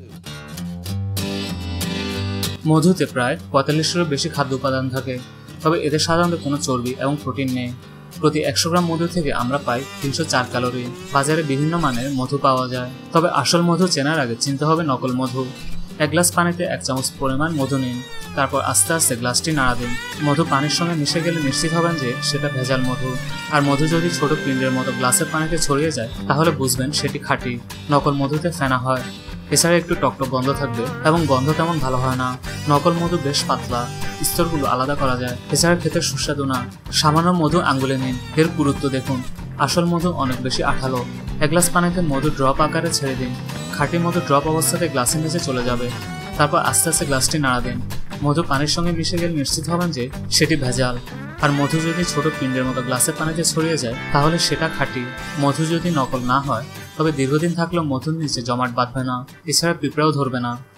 মধুতে প্রায় 45-এরও বেশি খাদ্য উপাদান থাকে, তবে এতে সাধারণত কোনো চর্বি এবং প্রোটিন নেই। প্রতি 100 গ্রাম মধু থেকে আমরা পাই 304 ক্যালোরি। বাজারে বিভিন্ন মানের মধু পাওয়া যায়, তবে আসল মধু চেনার আগে চিনতে হবে নকল মধু। 1 গ্লাস পানিতে 1 চামচ পরিমাণ মধু নিন, তারপর আস্তে আস্তে গ্লাসটি নাড়া দিন। মধু পানির সঙ্গে মিশে গেলে নিশ্চিত হবেন যে সেটা ভেজাল মধু। আর মধু যদি ছোট পিণ্ডের মতো গ্লাসের পানিতে ছড়িয়ে যায় তাহলে বুঝবেন সেটি খাঁটি। নকল মধুতে ফেনা হয়, এছাড়া একটু টকটক গন্ধ থাকবে এবং গন্ধ তেমন ভালো হয় না। নকল মধু বেশ পাতলা, স্তরগুলো আলাদা করা যায়, এছাড়া খেতে সুস্বাদু না। সামান্য মধু আঙ্গুলে নিন, এর পুরুত্ব দেখুন। আসল মধু অনেক বেশি আঠালো। 1 গ্লাস পানিতে মধু ড্রপ আকারে ছেড়ে দিন। খাঁটি মধু ড্রপ অবস্থাতে গ্লাসের নিচে চলে যাবে, তারপর আস্তে আস্তে গ্লাসটি নাড়া দিন। মধু পানির সঙ্গে মিশে গেলে নিশ্চিত হবেন যে সেটি ভেজাল। আর মধু যদি ছোট পিণ্ডের মতো গ্লাসের পানিতে ছড়িয়ে যায় তাহলে সেটা খাঁটি। মধু যদি নকল না হয় তবে দীর্ঘদিন থাকলেও মধুর নিচে জমাট বাঁধবে না, এছাড়া পিঁপড়াও ধরবে না।